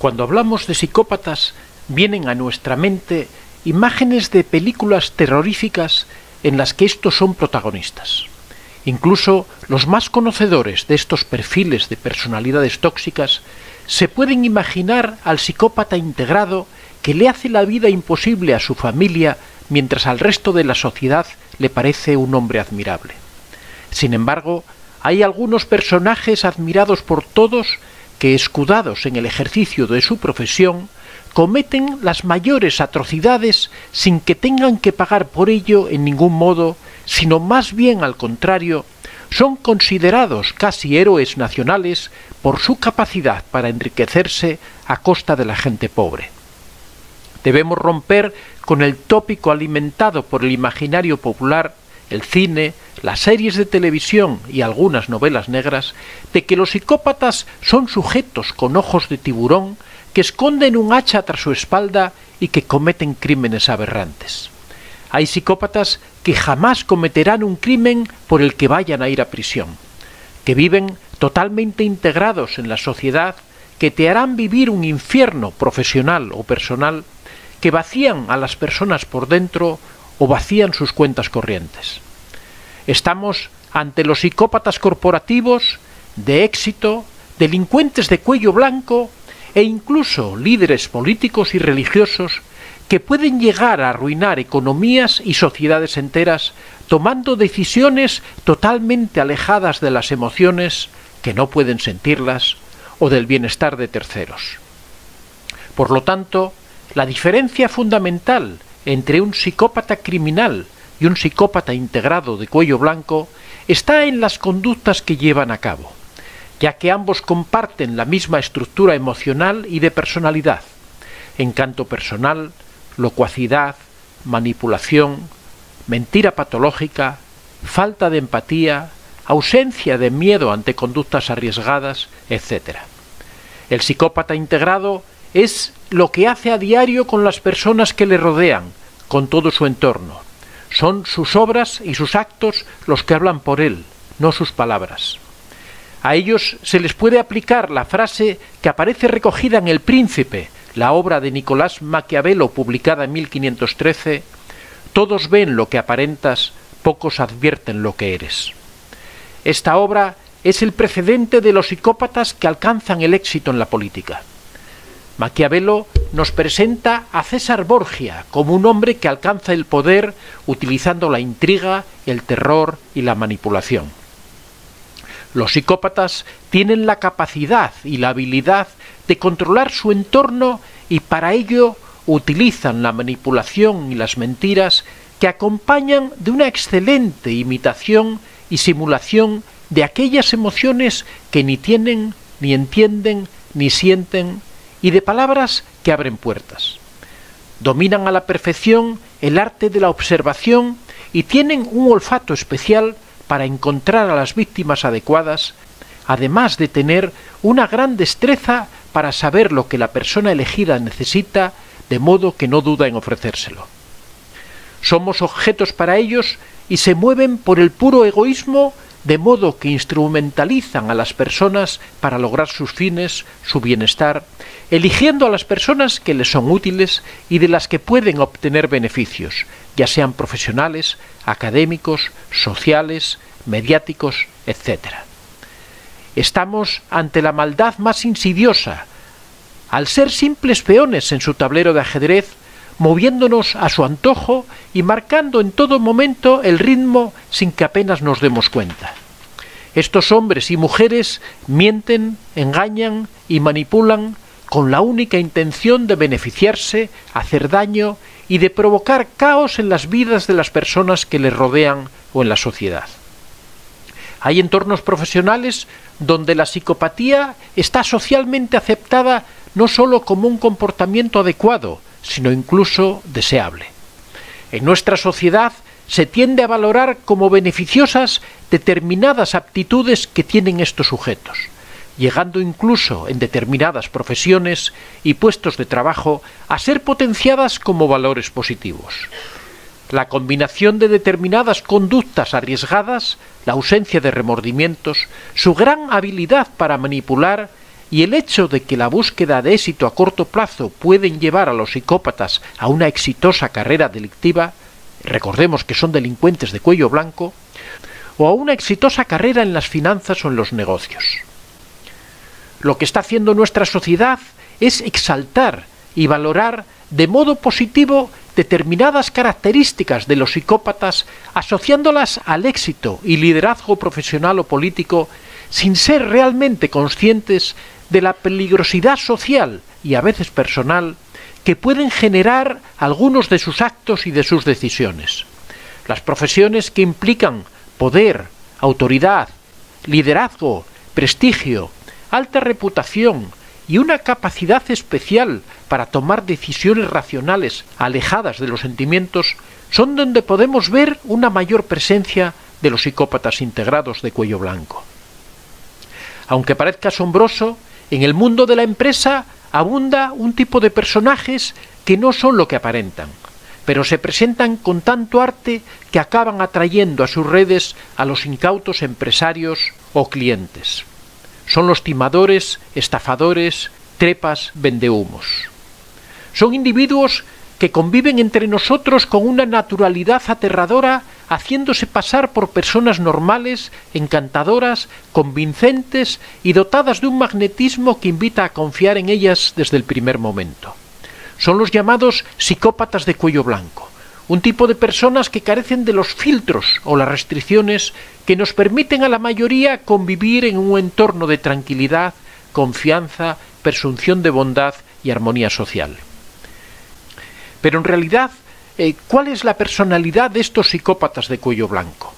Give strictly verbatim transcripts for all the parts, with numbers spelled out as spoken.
Cuando hablamos de psicópatas, vienen a nuestra mente imágenes de películas terroríficas en las que estos son protagonistas. Incluso los más conocedores de estos perfiles de personalidades tóxicas se pueden imaginar al psicópata integrado que le hace la vida imposible a su familia mientras al resto de la sociedad le parece un hombre admirable. Sin embargo, hay algunos personajes admirados por todos que, escudados en el ejercicio de su profesión, cometen las mayores atrocidades sin que tengan que pagar por ello en ningún modo, sino más bien al contrario, son considerados casi héroes nacionales por su capacidad para enriquecerse a costa de la gente pobre. Debemos romper con el tópico alimentado por el imaginario popular, el cine, las series de televisión y algunas novelas negras, de que los psicópatas son sujetos con ojos de tiburón que esconden un hacha tras su espalda y que cometen crímenes aberrantes. Hay psicópatas que jamás cometerán un crimen por el que vayan a ir a prisión, que viven totalmente integrados en la sociedad, que te harán vivir un infierno profesional o personal, que vacían a las personas por dentro o vacían sus cuentas corrientes. Estamos ante los psicópatas corporativos, de éxito, delincuentes de cuello blanco e incluso líderes políticos y religiosos que pueden llegar a arruinar economías y sociedades enteras tomando decisiones totalmente alejadas de las emociones, que no pueden sentirlas, o del bienestar de terceros. Por lo tanto, la diferencia fundamental entre un psicópata criminal y un psicópata integrado de cuello blanco está en las conductas que llevan a cabo, ya que ambos comparten la misma estructura emocional y de personalidad: encanto personal, locuacidad, manipulación, mentira patológica, falta de empatía, ausencia de miedo ante conductas arriesgadas, etcétera. El psicópata integrado es lo que hace a diario con las personas que le rodean, con todo su entorno. Son sus obras y sus actos los que hablan por él, no sus palabras. A ellos se les puede aplicar la frase que aparece recogida en El Príncipe, la obra de Nicolás Maquiavelo publicada en mil quinientos trece: todos ven lo que aparentas, pocos advierten lo que eres. Esta obra es el precedente de los psicópatas que alcanzan el éxito en la política. Maquiavelo nos presenta a César Borgia como un hombre que alcanza el poder utilizando la intriga, el terror y la manipulación. Los psicópatas tienen la capacidad y la habilidad de controlar su entorno y para ello utilizan la manipulación y las mentiras que acompañan de una excelente imitación y simulación de aquellas emociones que ni tienen, ni entienden, ni sienten, y de palabras que abren puertas. Dominan a la perfección el arte de la observación y tienen un olfato especial para encontrar a las víctimas adecuadas, además de tener una gran destreza para saber lo que la persona elegida necesita, de modo que no duda en ofrecérselo. Somos objetos para ellos y se mueven por el puro egoísmo, de modo que instrumentalizan a las personas para lograr sus fines, su bienestar, eligiendo a las personas que les son útiles y de las que pueden obtener beneficios, ya sean profesionales, académicos, sociales, mediáticos, etcétera. Estamos ante la maldad más insidiosa, al ser simples peones en su tablero de ajedrez, moviéndonos a su antojo y marcando en todo momento el ritmo sin que apenas nos demos cuenta. Estos hombres y mujeres mienten, engañan y manipulan con la única intención de beneficiarse, hacer daño y de provocar caos en las vidas de las personas que les rodean o en la sociedad. Hay entornos profesionales donde la psicopatía está socialmente aceptada no solo como un comportamiento adecuado, sino incluso deseable. En nuestra sociedad se tiende a valorar como beneficiosas determinadas aptitudes que tienen estos sujetos, llegando incluso en determinadas profesiones y puestos de trabajo a ser potenciadas como valores positivos. La combinación de determinadas conductas arriesgadas, la ausencia de remordimientos, su gran habilidad para manipular, y el hecho de que la búsqueda de éxito a corto plazo pueden llevar a los psicópatas a una exitosa carrera delictiva, recordemos que son delincuentes de cuello blanco, o a una exitosa carrera en las finanzas o en los negocios. Lo que está haciendo nuestra sociedad es exaltar y valorar de modo positivo determinadas características de los psicópatas, asociándolas al éxito y liderazgo profesional o político, sin ser realmente conscientes de la peligrosidad social y a veces personal que pueden generar algunos de sus actos y de sus decisiones. Las profesiones que implican poder, autoridad, liderazgo, prestigio, alta reputación y una capacidad especial para tomar decisiones racionales alejadas de los sentimientos son donde podemos ver una mayor presencia de los psicópatas integrados de cuello blanco. Aunque parezca asombroso, en el mundo de la empresa abunda un tipo de personajes que no son lo que aparentan, pero se presentan con tanto arte que acaban atrayendo a sus redes a los incautos empresarios o clientes. Son los timadores, estafadores, trepas, vendehumos. Son individuos que conviven entre nosotros con una naturalidad aterradora, haciéndose pasar por personas normales, encantadoras, convincentes y dotadas de un magnetismo que invita a confiar en ellas desde el primer momento. Son los llamados psicópatas de cuello blanco, un tipo de personas que carecen de los filtros o las restricciones que nos permiten a la mayoría convivir en un entorno de tranquilidad, confianza, presunción de bondad y armonía social. Pero en realidad, eh, ¿cuál es la personalidad de estos psicópatas de cuello blanco?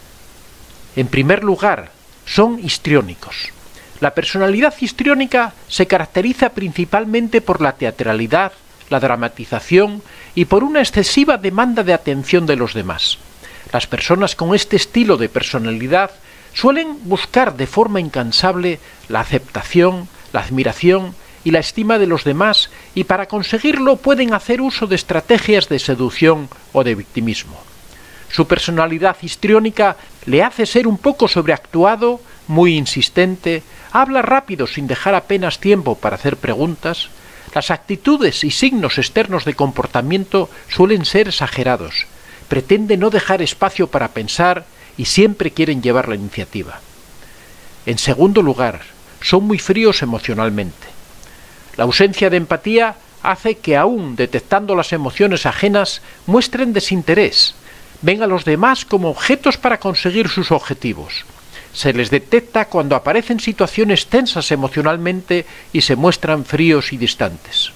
En primer lugar, son histriónicos. La personalidad histriónica se caracteriza principalmente por la teatralidad, la dramatización y por una excesiva demanda de atención de los demás. Las personas con este estilo de personalidad suelen buscar de forma incansable la aceptación, la admiración y la estima de los demás, y para conseguirlo pueden hacer uso de estrategias de seducción o de victimismo. Su personalidad histriónica le hace ser un poco sobreactuado, muy insistente, habla rápido sin dejar apenas tiempo para hacer preguntas. Las actitudes y signos externos de comportamiento suelen ser exagerados, pretende no dejar espacio para pensar y siempre quieren llevar la iniciativa. En segundo lugar, son muy fríos emocionalmente. La ausencia de empatía hace que, aún detectando las emociones ajenas, muestren desinterés, ven a los demás como objetos para conseguir sus objetivos. Se les detecta cuando aparecen situaciones tensas emocionalmente y se muestran fríos y distantes.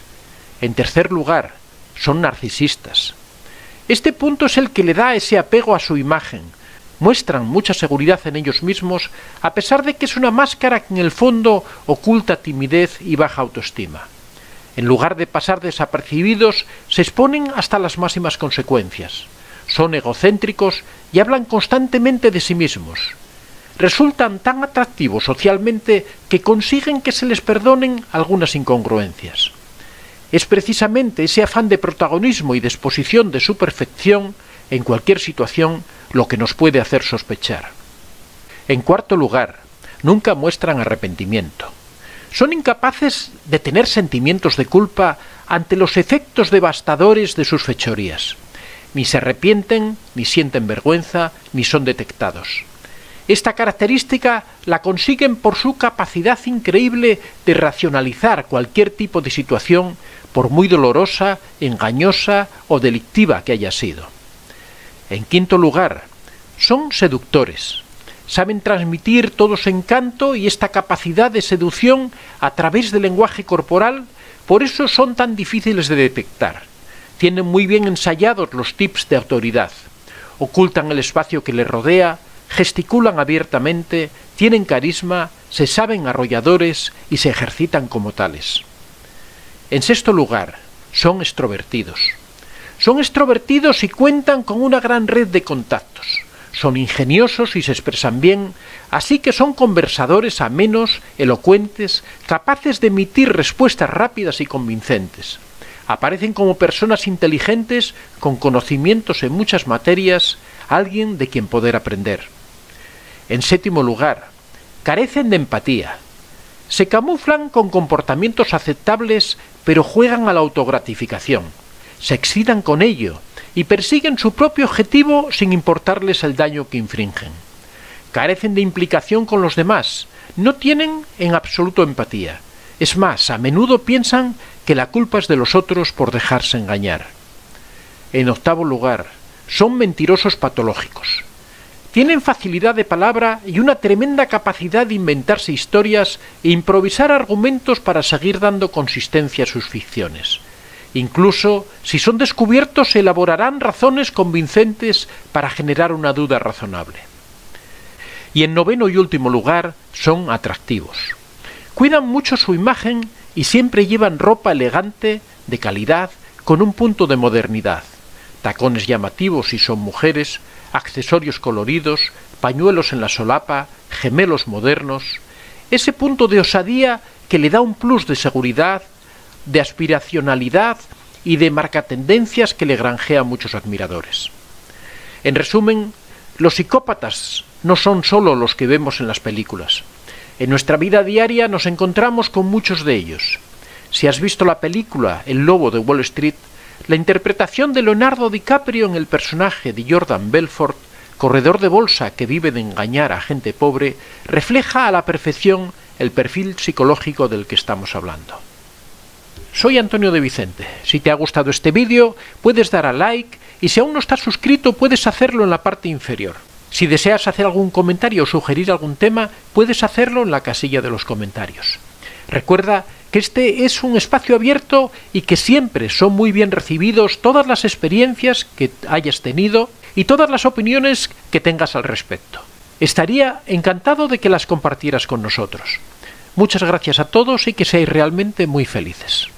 En tercer lugar, son narcisistas. Este punto es el que le da ese apego a su imagen. Muestran mucha seguridad en ellos mismos, a pesar de que es una máscara que en el fondo oculta timidez y baja autoestima. En lugar de pasar desapercibidos, se exponen hasta las máximas consecuencias. Son egocéntricos y hablan constantemente de sí mismos. Resultan tan atractivos socialmente que consiguen que se les perdonen algunas incongruencias. Es precisamente ese afán de protagonismo y de exposición de su perfección en cualquier situación lo que nos puede hacer sospechar. En cuarto lugar, nunca muestran arrepentimiento. Son incapaces de tener sentimientos de culpa ante los efectos devastadores de sus fechorías. Ni se arrepienten, ni sienten vergüenza, ni son detectados. Esta característica la consiguen por su capacidad increíble de racionalizar cualquier tipo de situación, por muy dolorosa, engañosa o delictiva que haya sido. En quinto lugar, son seductores. Saben transmitir todo su encanto y esta capacidad de seducción a través del lenguaje corporal, por eso son tan difíciles de detectar. Tienen muy bien ensayados los tips de autoridad. Ocultan el espacio que les rodea, gesticulan abiertamente, tienen carisma, se saben arrolladores y se ejercitan como tales. En sexto lugar, son extrovertidos. Son extrovertidos y cuentan con una gran red de contactos. Son ingeniosos y se expresan bien, así que son conversadores amenos, elocuentes, capaces de emitir respuestas rápidas y convincentes. Aparecen como personas inteligentes, con conocimientos en muchas materias, alguien de quien poder aprender. En séptimo lugar, carecen de empatía. Se camuflan con comportamientos aceptables, pero juegan a la autogratificación. Se excitan con ello y persiguen su propio objetivo sin importarles el daño que infringen. Carecen de implicación con los demás, no tienen en absoluto empatía. Es más, a menudo piensan que la culpa es de los otros por dejarse engañar. En octavo lugar, son mentirosos patológicos. Tienen facilidad de palabra y una tremenda capacidad de inventarse historias e improvisar argumentos para seguir dando consistencia a sus ficciones. Incluso, si son descubiertos, elaborarán razones convincentes para generar una duda razonable. Y en noveno y último lugar, son atractivos. Cuidan mucho su imagen y siempre llevan ropa elegante, de calidad, con un punto de modernidad. Tacones llamativos si son mujeres, accesorios coloridos, pañuelos en la solapa, gemelos modernos. Ese punto de osadía que le da un plus de seguridad, de aspiracionalidad y de marcatendencias que le granjea a muchos admiradores. En resumen, los psicópatas no son solo los que vemos en las películas. En nuestra vida diaria nos encontramos con muchos de ellos. Si has visto la película El Lobo de Wall Street, la interpretación de Leonardo DiCaprio en el personaje de Jordan Belfort, corredor de bolsa que vive de engañar a gente pobre, refleja a la perfección el perfil psicológico del que estamos hablando. Soy Antonio de Vicente. Si te ha gustado este vídeo, puedes dar a like y si aún no estás suscrito, puedes hacerlo en la parte inferior. Si deseas hacer algún comentario o sugerir algún tema, puedes hacerlo en la casilla de los comentarios. Recuerda que este es un espacio abierto y que siempre son muy bien recibidos todas las experiencias que hayas tenido y todas las opiniones que tengas al respecto. Estaría encantado de que las compartieras con nosotros. Muchas gracias a todos y que seáis realmente muy felices.